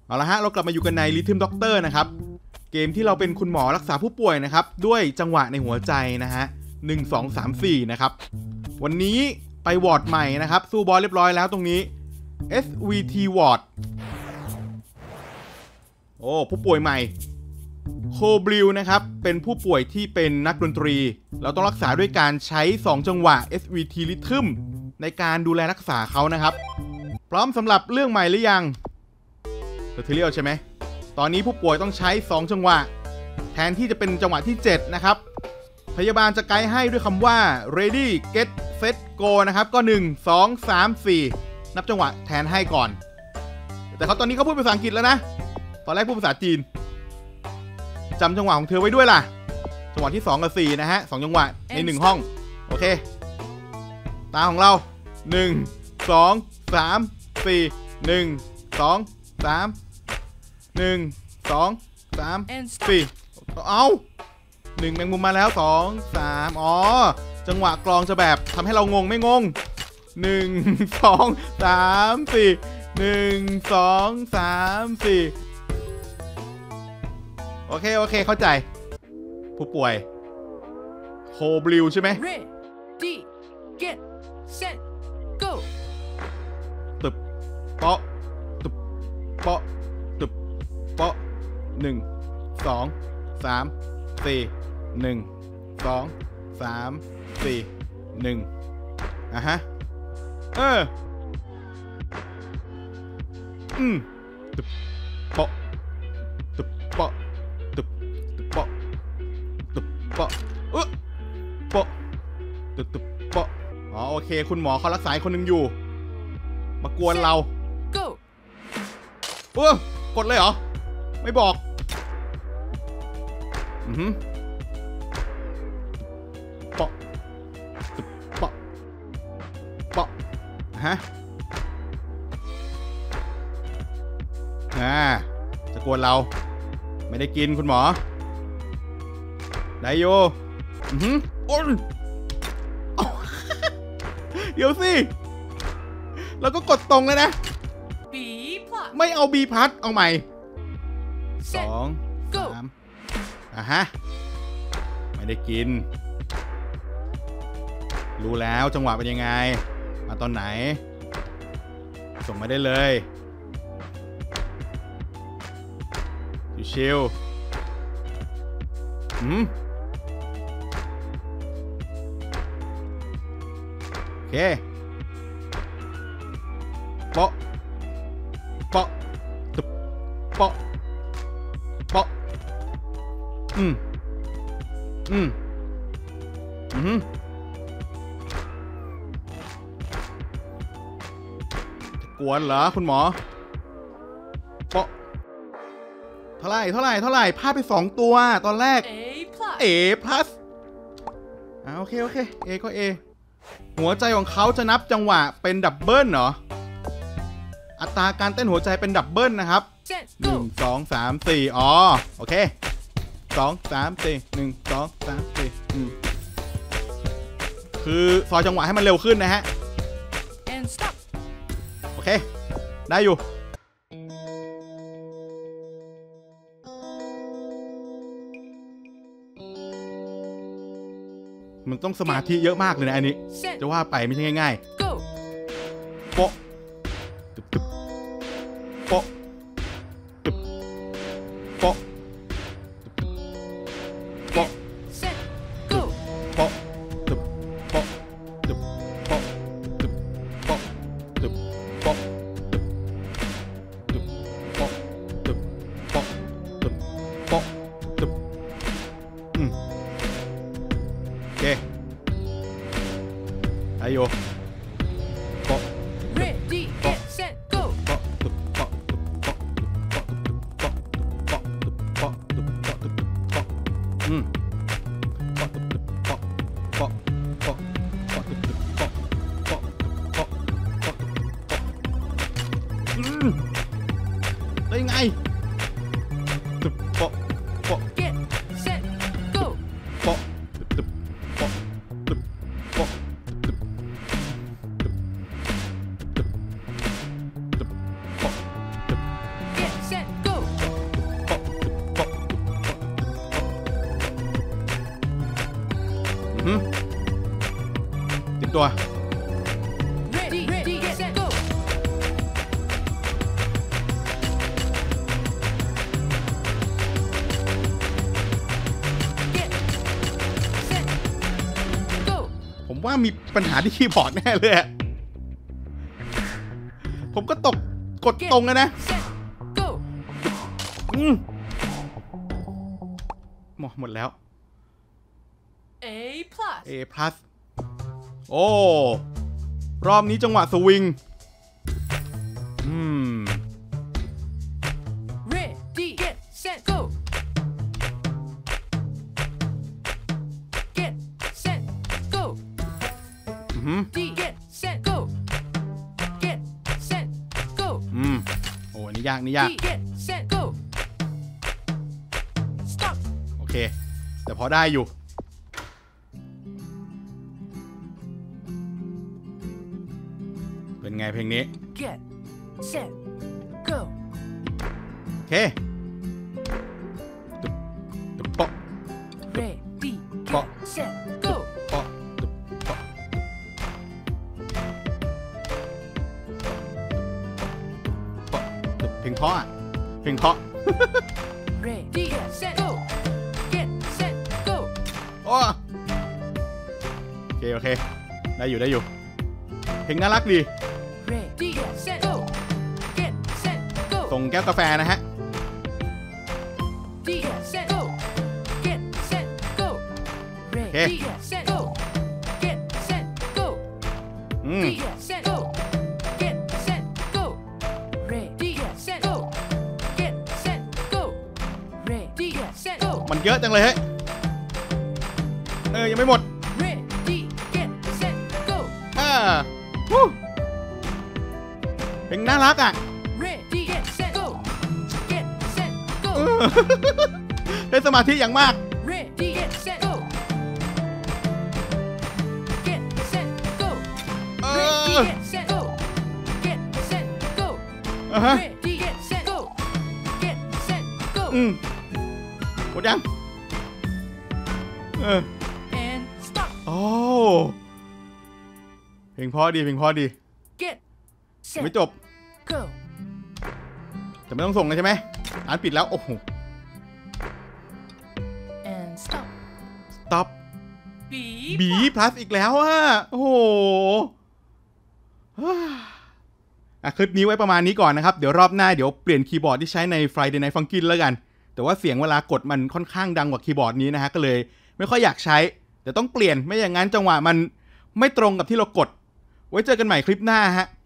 เอาละฮะเรากลับมาอยู่กันในRhythm Doctorนะครับเกมที่เราเป็นคุณหมอรักษาผู้ป่วยนะครับด้วยจังหวะในหัวใจนะฮะ1 2 3 4นะครับวันนี้ไปวอร์ดใหม่นะครับสู้บอสเรียบร้อยแล้วตรงนี้ SVT วอร์ดโอ้ผู้ป่วยใหม่โคบลิวนะครับเป็นผู้ป่วยที่เป็นนักดนตรีเราต้องรักษาด้วยการใช้2จังหวะ SVT Rhythm ในการดูแลรักษาเขานะครับพร้อมสำหรับเรื่องใหม่หรือยังTutorial ใช่ไหมตอนนี้ผู้ป่วยต้องใช้2จังหวะแทนที่จะเป็นจังหวะที่7นะครับพยาบาลจะไกด์ให้ด้วยคำว่า ready get set go นะครับก็1 2 3 4นับจังหวะแทนให้ก่อนแต่เขาตอนนี้เขาพูดภาษาอังกฤษแล้วนะตอนแรกพูดภาษาจีนจำจังหวะของเธอไว้ด้วยล่ะจังหวะที่2กับ4นะฮะ2จังหวะใน1ห้องโอเคตาของเรา1 2 3 4 1 2 3 1 2 3 4เอา1แมงมุมมาแล้ว2 3อ๋อจังหวะกลองจะแบบทำให้เรางงไม่งง1 2 3 4 1 2 3 4โอเคเข้าใจผู้ป่วยโคบลิวใช่ไหม Ready get set go ตึบเปาะตึบเปาะตึบเปาะ1 2 3 4 1 2 3 4 1ฮะตึบเปาะตึบเปาะตึบเปาะตึบเปาะเปาะตึบเปาะอ๋อโอเคคุณหมอเขารักษาคนหนึ่งอยู่มากวนเรากดเลยเหรอไม่บอกเปาะตึบเปาะเปาะฮะจะกวนเราไม่ได้กินคุณหมอได้โยโอ้ยเดี๋ยวสิแล้วก็กดตรงเลยนะ B plus ไม่เอา B พัดเอาใหม่2 3ฮะไม่ได้กินรู้แล้วจังหวะเป็นยังไงมาตอนไหนส่งมาได้เลยชิลโอเคเปาะเปาะตึบเปาะเปาะจะกวนเหรอคุณหมอเปาะเท่าไหร่พลาดไป2ตัวตอนแรก A plus โอเค A ก็ A หัวใจของเขาจะนับจังหวะเป็นดับเบิลเหรออัตราการเต้นหัวใจเป็นดับเบิลนะครับ1 2 3 4อ๋อโอเค2 3 4 1 2 3 4คือซอยจังหวะให้มันเร็วขึ้นนะฮะโอเคได้อยู่มันต้องสมาธิเยอะมากเลยนะอันนี้จะว่าไปไม่ใช่ง่ายๆโป๊ะตึบโป๊ะตึบโป๊ะโป๊ะโป๊ะตึบโป๊ะตึบโป๊ะตึบโป๊ะตึบโป๊ะตึบโป๊ะตึบโป๊ะตึบโป๊ะตึบโอเคอายุโป๊ะ Ready get set go โป๊ะตึบโป๊ะตึบโป๊ะตึบโป๊ะตึบโป๊ะตึบโป๊ะตึบโป๊ะตึบโป๊ะโป๊ะตึบโป๊ะโป๊ะโป๊ะโป๊ะตึบโป๊ะโป๊ะโป๊ะโป๊ะได้ไงตึบโป๊ะโป๊ะ get set go โป๊ะตึบโป๊ะตึบโป๊ะตึบตึบตึบตึบโป๊ะตึบ get set ตัว Ready, get, set, go. Get, set, go. ผมว่ามีปัญหาที่คีย์บอร์ดแน่เลยอะผมก็กดตรงนะ Set, go. หมดแล้ว A plus. A plus โอ้รอบนี้จังหวะสวิง Ready, get, set, go. Get, set, go. D, get, set, go. Get, set, go. โอ้อันนี้ยากนี่ยาก D, get, set, go. Stop. โอเค แต่พอได้อยู่ เป็นไงเพลงนี้ Get, set, go. โอเคตึ๊บเปาะ Ready, Pop. get, set, go. เปาะตึ๊บเปาะเปาะตึ๊บเพลงเพราะอะเพลงเพราะ Ready, get, set, go. Get, set, go. โอ้โอเค ได้อยู่ เพลงน่ารักดี Ready, get, set, go. Get, set, go. ส่งแก้วกาแฟนะฮะ Ready, get, set, go. Get, set, go. Ready, get, set, go. Get, set, go. Ready, get, set, go. Get, set, go. Ready, get, set, go. Get, set, go. Ready, get, set, go. มันเยอะจังเลยเฮ้ยยังไม่หมด Ready, get, set, go. วู้เพลงน่ารักอ่ะ Ready, get, set, go. Get, set, go. ได้สมาธิอย่างมาก Ready, get, set, go. Get, set, go. Ready, get, set, go. Get, set, go. อ่าฮะ Ready, get, set, go. Get, set, go. หมดยัง And stop. โอ้เพลงเพราะดี Get, ไม่ set, จบ go. แต่ไม่ต้องส่งเลยใช่ไหมร้านปิดแล้ว โอ้โห And stop. ต็อป B. บีพลัสอีกแล้วอ่ะ โอ้โหคลิปนี้ไว้ประมาณนี้ก่อนนะครับ เดี๋ยวรอบหน้าเดี๋ยวเปลี่ยนคีย์บอร์ดที่ใช้ใน Friday Night Funkin' แล้วกัน แต่ว่าเสียงเวลากดมันค่อนข้างดังกว่าคีย์บอร์ดนี้นะฮะ ก็เลยไม่ค่อยอยากใช้เดี๋ยวต้องเปลี่ยนไม่อย่างนั้นจังหวะมันไม่ตรงกับที่เรากด ไว้เจอกันใหม่คลิปหน้าฮะ